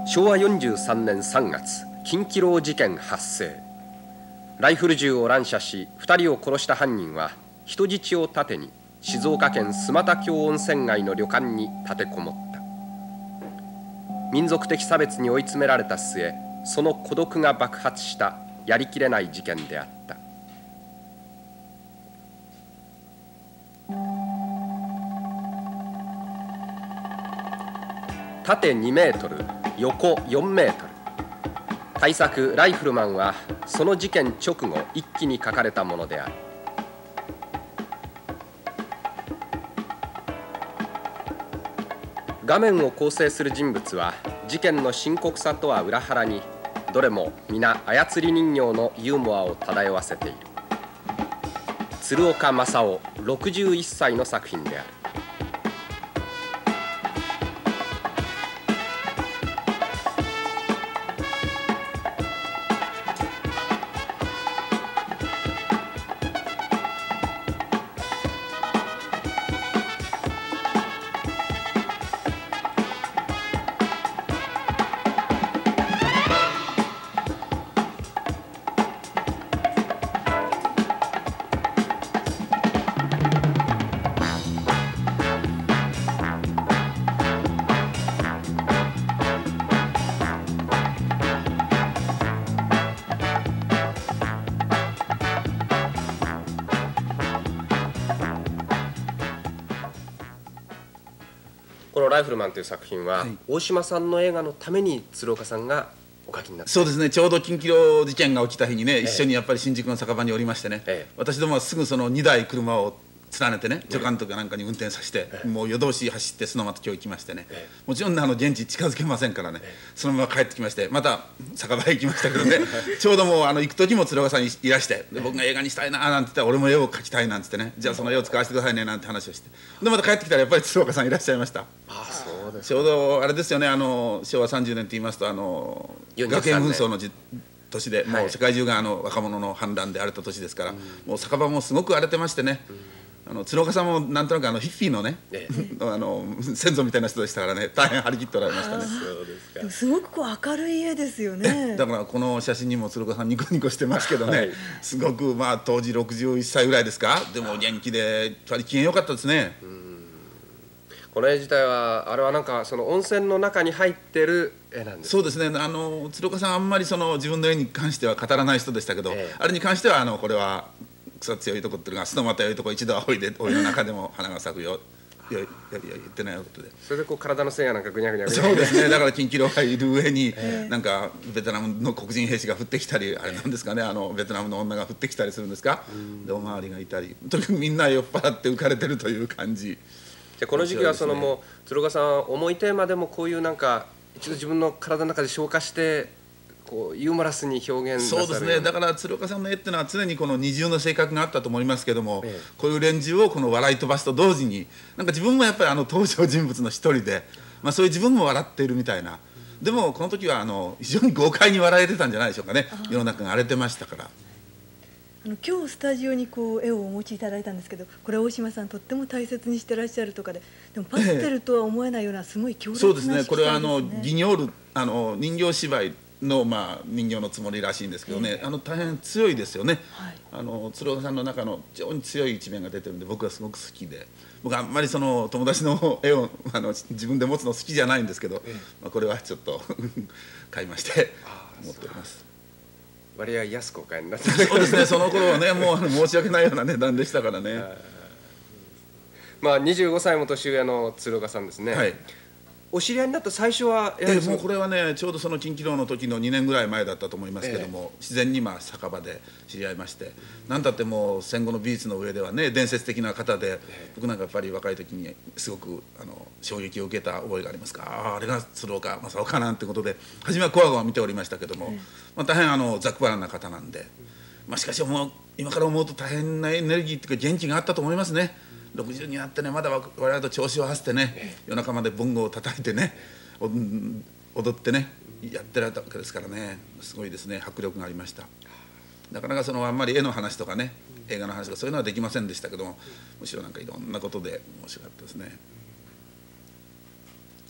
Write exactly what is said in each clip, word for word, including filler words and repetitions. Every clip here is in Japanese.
しょうわよんじゅうさんねんさんがつ、金亀楼事件発生。ライフル銃を乱射しふたりを殺した犯人は人質を盾に静岡県須又峡温泉街の旅館に立てこもった。民族的差別に追い詰められた末、その孤独が爆発したやりきれない事件であった。縦にメートル、横よんメートル。大作「ライフルマン」はその事件直後一気に書かれたものである。画面を構成する人物は事件の深刻さとは裏腹に、どれも皆操り人形のユーモアを漂わせている。鶴岡正夫ろくじゅういっさいの作品である。この「ライフルマン」という作品は、はい、大島さんの映画のために鶴岡さんがお書きになった。 そうですね、ちょうど金亀楼事件が起きた日にね、ええ、一緒にやっぱり新宿の酒場におりましてね、ええ、私どもはすぐそのにだい車を連ねてね、助監督なんかに運転させて、ええ、もう夜通し走って須又峡行きましてね、ええ、もちろんあの現地近づけませんからね、ええ、そのまま帰ってきまして、また酒場へ行きましたけどねちょうどもうあの行く時も鶴岡さんいらして、で僕が映画にしたいななんて言ったら、俺も絵を描きたいなんて言ってね、じゃあその絵を使わせてくださいねなんて話をして、でまた帰ってきたらやっぱり鶴岡さんいらっしゃいました。 ああ、そうです。 ちょうどあれですよね、あのしょうわさんじゅうねんと言いますと、あの学園紛争のじ年で、もう世界中があの若者の反乱で荒れた年ですから、もう酒場もすごく荒れてましてね、あの鶴岡さんもなんとなくあのヒッピーのね、ええ、あの先祖みたいな人でしたからね、大変張り切っておられましたね。 そうですか。すごくこう明るい絵ですよね。 だからこの写真にも鶴岡さんニコニコしてますけどね、はい、すごくまあ当時ろくじゅういっさいぐらいですか、でも元気で機嫌良かったですね。うん、 この絵自体はあれはなんかその温泉の中に入ってる絵なんです。 そうですね、あの鶴岡さんあんまりその自分の絵に関しては語らない人でしたけど、ええ、あれに関してはあのこれは草強いとこっていうのが、須又よいとこ一度はおいで、おいの中でも花が咲くよよよ言ってないことで、 それでこう体の線やなんかぐにゃぐにゃぐにゃ。 そうですね、だから金亀楼がいる上に、なんかベトナムの黒人兵士が降ってきたり、あれなんですかね、あのベトナムの女が降ってきたりするんですか、でおまわりがいたり、とにかくみんな酔っ払って浮かれてるという感じ。 じゃこの時期はそのもう鶴岡さん重いテーマでもこういうなんか一度自分の体の中で消化してこうユーモラスに表現なさる。 そうですね、だから鶴岡さんの絵っていうのは常にこの二重の性格があったと思いますけども、ええ、こういう連中をこの笑い飛ばすと同時に、なんか自分もやっぱりあの登場人物の一人で、まあ、そういう自分も笑っているみたいな、でもこの時はあの非常に豪快に笑えてたんじゃないでしょうかね。世の中が荒れてましたから。 あの今日スタジオにこう絵をお持ちいただいたんですけど、これ大島さんとっても大切にしてらっしゃるとかで、でもパステルとは思えないようなすごい強烈な色彩ですね。 そうですね、これはあのギニョール、あの人形芝居のまあ人形のつもりらしいんですけどね、えー、あの大変強いですよね。はい、あの鶴岡さんの中の非常に強い一面が出てるんで、僕はすごく好きで、僕はあんまりその友達の絵をあの自分で持つの好きじゃないんですけど、えーまあ、これはちょっと買いまして持っております。 割合安くお買いになってそうですね、その頃はね、もう申し訳ないような値段でしたからね。 まあにじゅうごさいも年上の鶴岡さんですね。はい、お知り合いになった最初はやはりもうこれはね、ちょうどその金亀楼の時のにねんぐらい前だったと思いますけども、ええ、自然にまあ酒場で知り合いまして、何だってもう戦後の美術の上ではね伝説的な方で、ええ、僕なんかやっぱり若い時にすごくあの衝撃を受けた覚えがありますから、ああ、あれが鶴岡正夫かなんてことで初めはこわごわ見ておりましたけども、ええ、まあ、大変あのざっくばらんな方なんで、まあ、しかしもう今から思うと大変なエネルギーっていうか元気があったと思いますね。ろくじゅうになってね、まだ我々と調子を合わせてね、夜中まで文豪を叩いてね、踊ってねやってられたわけですからね、すごいですね、迫力がありました。なかなかそのあんまり絵の話とかね、映画の話とかそういうのはできませんでしたけども、むしろなんかいろんなことで面白かったですね。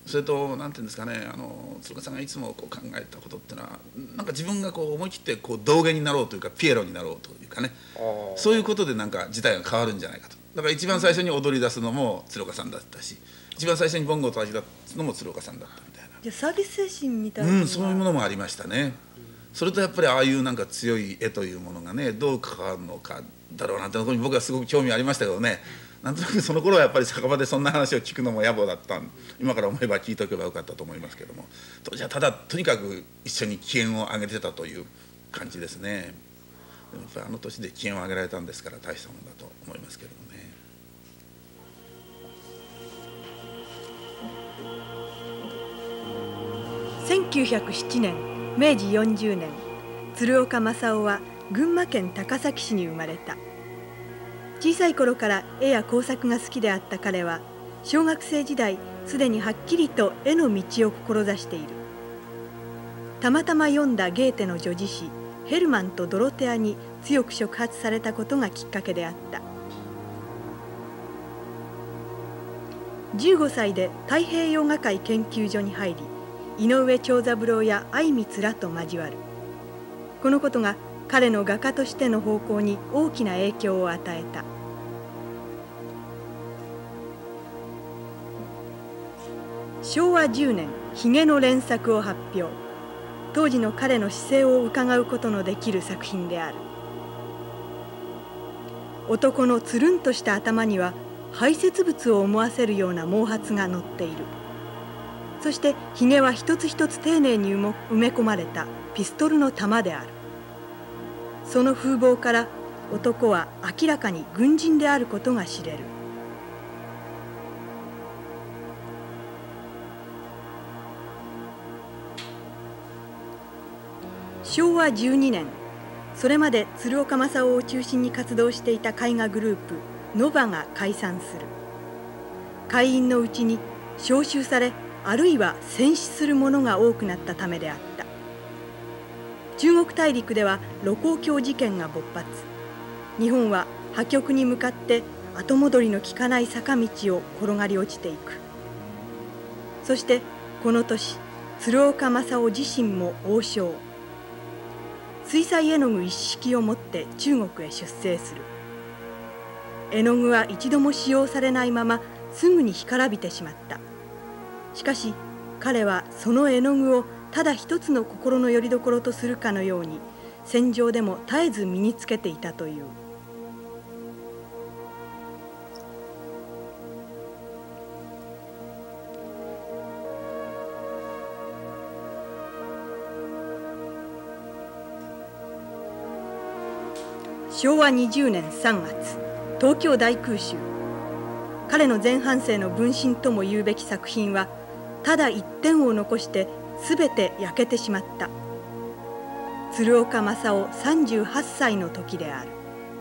それと何ていうんですかね、あの鶴岡さんがいつもこう考えたことっていうのは、なんか自分がこう思い切ってこう道芸になろうというかピエロになろうというかね、そういうことでなんか事態が変わるんじゃないかと。だから一番最初に踊り出すのも鶴岡さんだったし、一番最初にボンゴを叩き出すのも鶴岡さんだったみたいな。 じゃあサービス精神みたいな、 うん、そういうものもありましたね。それとやっぱりああいうなんか強い絵というものがね、どう関わるのかだろうなというところに僕はすごく興味ありましたけどね。なんとなくその頃はやっぱり酒場でそんな話を聞くのも野暮だったん、今から思えば聞いておけばよかったと思いますけども、当時はただとにかく一緒に機嫌を上げてたという感じですね。でもやっぱりあの年で機嫌を上げられたんですから大したもんだと思いますけどもね。 せんきゅうひゃくななねん、めいじよんじゅうねん、鶴岡正夫は群馬県高崎市に生まれた。小さい頃から絵や工作が好きであった彼は、小学生時代すでにはっきりと絵の道を志している。たまたま読んだゲーテの女児誌「ヘルマンとドロテア」に強く触発されたことがきっかけであった。じゅうごさいで太平洋画会研究所に入り、井上長三郎や靉光らと交わる。このことが彼の画家としての方向に大きな影響を与えた。しょうわじゅうねん、ひげの連作を発表。当時の彼の姿勢をうかがうことのできる作品である。男のつるんとした頭には排泄物を思わせるような毛髪が乗っている。そしてひげは一つ一つ丁寧に埋め込まれたピストルの弾である。その風貌から男は明らかに軍人であることが知れる。しょうわじゅうにねん、それまで鶴岡正夫を中心に活動していた絵画グループノバが解散する。会員のうちに召集され、あるいは戦死する者が多くなったためであった。中国大陸では盧溝橋事件が勃発。日本は破局に向かって後戻りの利かない坂道を転がり落ちていく。そしてこの年、鶴岡正夫自身も王将。水彩絵の具一式を持って中国へ出征する。絵の具は一度も使用されないまますぐに干からびてしまった。しかし彼はその絵の具をただ一つの心の拠り所とするかのように戦場でも絶えず身につけていたという。しょうわにじゅうねんさんがつ、東京大空襲。彼の前半生の分身とも言うべき作品はただ一点を残して全て焼けてしまった。鶴岡正夫さんじゅうはっさいの時である。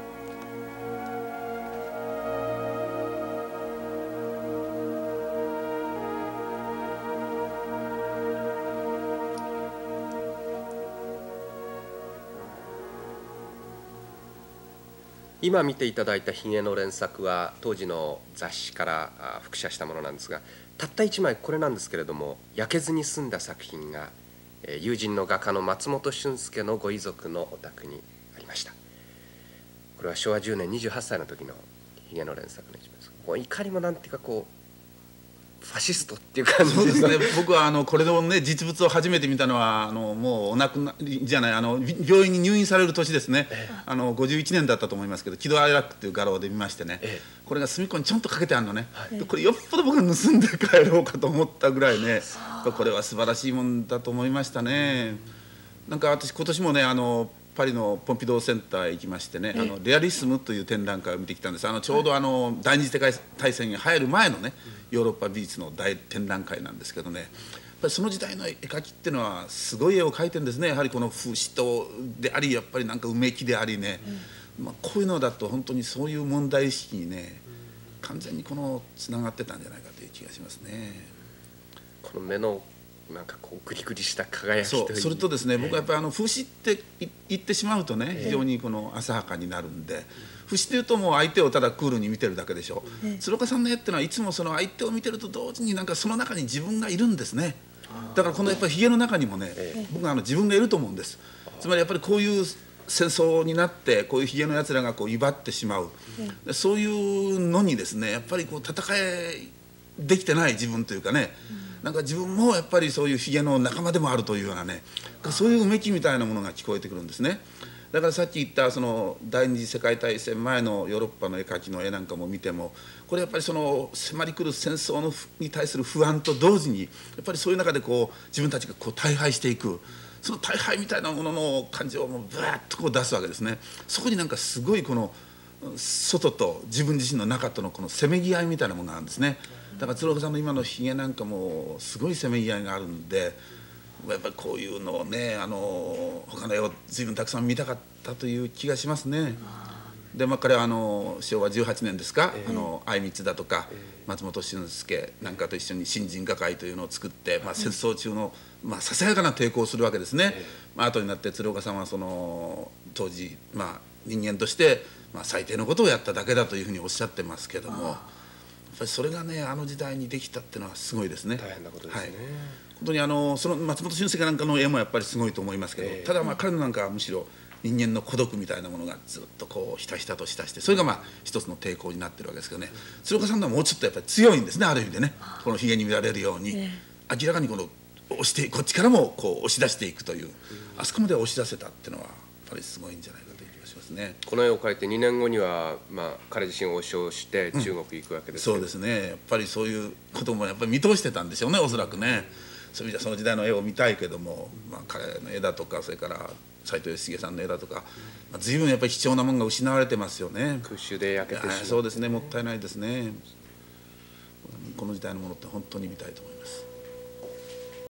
今見ていただいたひげの連作は当時の雑誌から複写したものなんですが、たったいちまいこれなんですけれども、焼けずに済んだ作品が友人の画家の松本俊介のご遺族のお宅にありました。これはしょうわじゅうねんにじゅうはっさいの時のひげの連作の一枚です。こういかにもなんていうかこうファシストっていう感じそうですね。僕はあのこれのね実物を初めて見たのはあのもうお亡くなりじゃないあの病院に入院される年ですね。ええ、あのごじゅういちねんだったと思いますけど、喜怒哀楽っていう画廊で見ましてね、ええ、これが隅っこにちょんとかけてあるのね、はい、これよっぽど僕が盗んで帰ろうかと思ったぐらいね、これは素晴らしいもんだと思いましたね。なんか私今年もねあのパリのポンピドーセンターへ行きましてね、あのレアリスムという展覧会を見てきたんです。あのちょうどあの第二次世界大戦に入る前のねヨーロッパ美術の大展覧会なんですけどね、やっぱりその時代の絵描きっていうのはすごい絵を描いてるんですね。やはりこの風刺とであり、やっぱりなんかうめきでありね、うん、まあこういうのだと本当にそういう問題意識にね完全にこのつながってたんじゃないかという気がしますね。 この目のなんかこうグリグリした輝きというそうそれとですね、 えー、 僕はやっぱりあの風刺って言ってしまうとね、非常にこの浅はかになるんで、風刺というともう相手をただクールに見てるだけでしょ、えー、鶴岡さんの絵っていうのはいつもその相手を見てると同時になんかその中に自分がいるんですね。だからこのやっぱりひげの中にもね、えー、僕はあの自分がいると思うんです。つまりやっぱりこういう戦争になってこういうひげのやつらがこう威張ってしまう、うん、そういうのにですねやっぱりこう戦えできてない自分というかね、うん、なんか自分もやっぱりそういうひげの仲間でもあるというようなね、そういううめきみたいなものが聞こえてくるんですね。だからさっき言ったその第二次世界大戦前のヨーロッパの絵描きの絵なんかも見ても、これやっぱりその迫り来る戦争のに対する不安と同時にやっぱりそういう中でこう自分たちがこう大敗していく、その大敗みたいなものの感情をもうブワーッとこう出すわけですね。そこになんかすごいこの外と自分自身の中とのこのせめぎ合いみたいなものがあるんですね。だから鶴岡さんの今のひげなんかもすごいせめぎ合いがあるんで、やっぱりこういうのをね、あの他の絵を随分たくさん見たかったという気がしますね。で、まあ、彼はあのしょうわじゅうはちねんですか、えー、あの相光だとか、えー、松本俊介なんかと一緒に新人画会というのを作って、まあ、戦争中の、まあ、ささやかな抵抗をするわけですね。えーまあ後になって鶴岡さんはその当時、まあ、人間として、まあ、最低のことをやっただけだというふうにおっしゃってますけども、やっぱりそれがねあの時代にできたっていうのはすごいですね。 大変なことですね。はい、 本当にあのその松本俊介なんかの絵もやっぱりすごいと思いますけど、えー、ただまあ彼のなんかはむしろ人間の孤独みたいなものがずっとこうひたひたとしたして、それがまあ一つの抵抗になってるわけですけどね、鶴岡さんのはもうちょっとやっぱり強いんですね、ある意味でね、このひげに見られるように、えー、明らかにこの押してこっちからもこう押し出していくという、あそこまで押し出せたっていうのはやっぱりすごいんじゃないかという気がしますね。 この絵を描いてにねんごには、まあ、彼自身を推奨して中国行くわけですけど、 うん、そうですね、やっぱりそういうこともやっぱり見通してたんでしょうね、おそらくね。そういう意味ではその時代の絵を見たいけども、まあ、彼の絵だとかそれから斉藤義重さんの絵だとか、まあ、随分やっぱり貴重なものが失われてますよね。 空襲で焼けてしまう。 そうですね、もったいないですね。この時代のものって本当に見たいと思います。